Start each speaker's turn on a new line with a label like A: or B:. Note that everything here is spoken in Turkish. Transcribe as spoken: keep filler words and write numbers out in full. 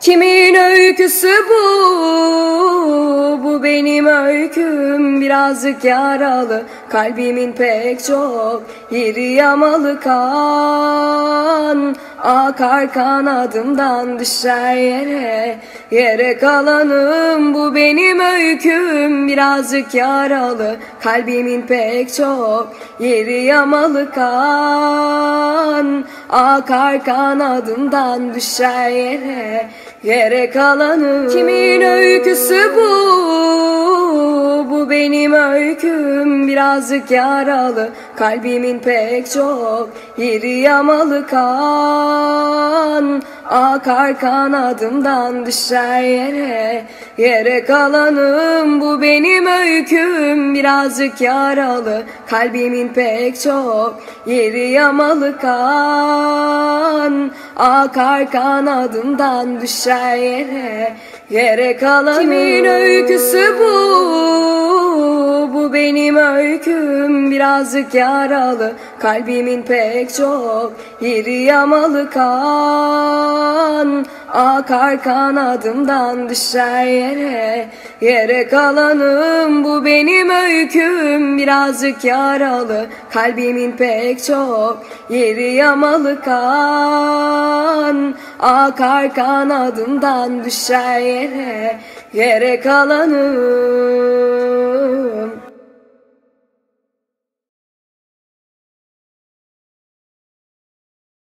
A: Kimin öyküsü bu? Bu benim öyküm, birazcık yaralı, kalbimin pek çok yeri yamalı, kan akar kanadımdan düşer yere. Yere kalanım, bu benim öyküm, birazcık yaralı, kalbimin pek çok yeri yamalı, kan akar kanadımdan düşer yere. Yere kalanım. Kimin öyküsü bu? Bu benim öyküm, birazcık yaralı, kalbimin pek çok yeri yamalı, kan akar kanadımdan düşer yere. Yere kalanım, bu benim öyküm, birazcık yaralı, kalbimin pek çok yeri yamalı, kan akar kanadımdan düşer yere. Yere kalanım. Kimin öyküsü bu? Bu benim öyküm, birazcık yaralı, kalbimin pek çok yeri yamalı, kan akar kanadımdan düşer yere. Yere kalanım, bu benim öyküm, birazcık yaralı, kalbimin pek çok yeri yamalı, kan akar kanadımdan düşer yere. Yere kalanım.